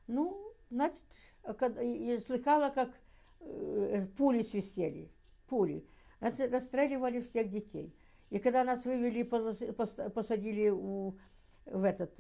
Ну, значит, я слыхала, как пули свистели, пули. Это расстреливали всех детей. И когда нас вывели, посадили в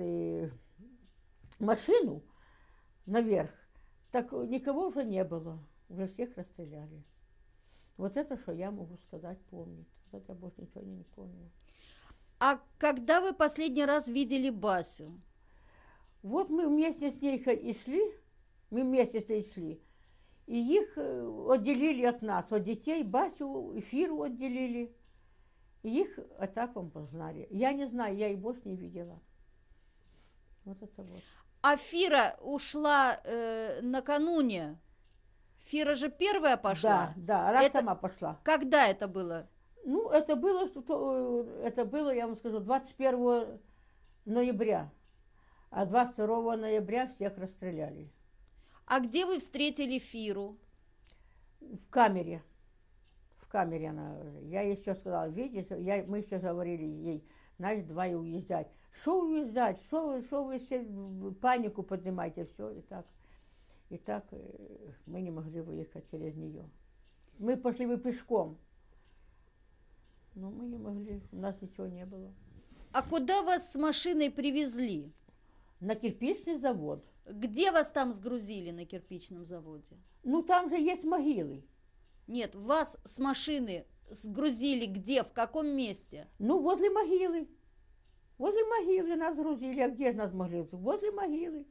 машину наверх, так никого уже не было. Уже всех расстреляли. Вот это, что я могу сказать, помнит. Вот я больше ничего не помню. А когда вы последний раз видели Басю? Вот мы вместе с ней и шли, мы вместе с ней шли, и их отделили от нас, от детей, Басю, Эфиру отделили, и их этапом познали. Я не знаю, я их больше не видела. Вот это вот. А Фира ушла накануне. Фира же первая пошла. Да, да, она Это... сама пошла. Когда это было? Ну, это было, я вам скажу, 21 ноября. А 22 ноября всех расстреляли. А где вы встретили Фиру? В камере. В камере она. Я ей еще сказала, видите, мы еще говорили ей, значит, давай уезжать. Что уезжать? Что вы все панику поднимаете? Все, и так. И так мы не могли выехать через нее. Мы пошли бы пешком. Но мы не могли, у нас ничего не было. А куда вас с машиной привезли? На кирпичный завод. Где вас там сгрузили на кирпичном заводе? Ну, там же есть могилы. Нет, вас с машины сгрузили где, в каком месте? Ну, возле могилы. Возле могилы нас грузили. А где нас могли? Возле могилы.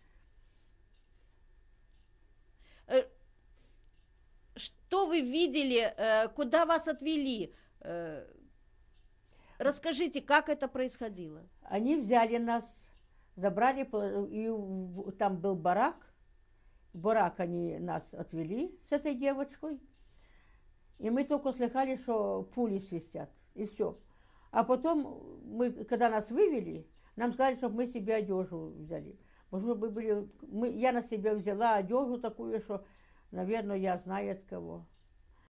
Что вы видели, куда вас отвели? Расскажите, как это происходило? Они взяли нас, забрали, и там был барак. В барак они нас отвели с этой девочкой. И мы только слыхали, что пули свистят. И все. А потом, когда нас вывели, нам сказали, чтобы мы себе одежду взяли. Может быть, я на себя взяла одежду такую, что, наверное, я знаю от кого.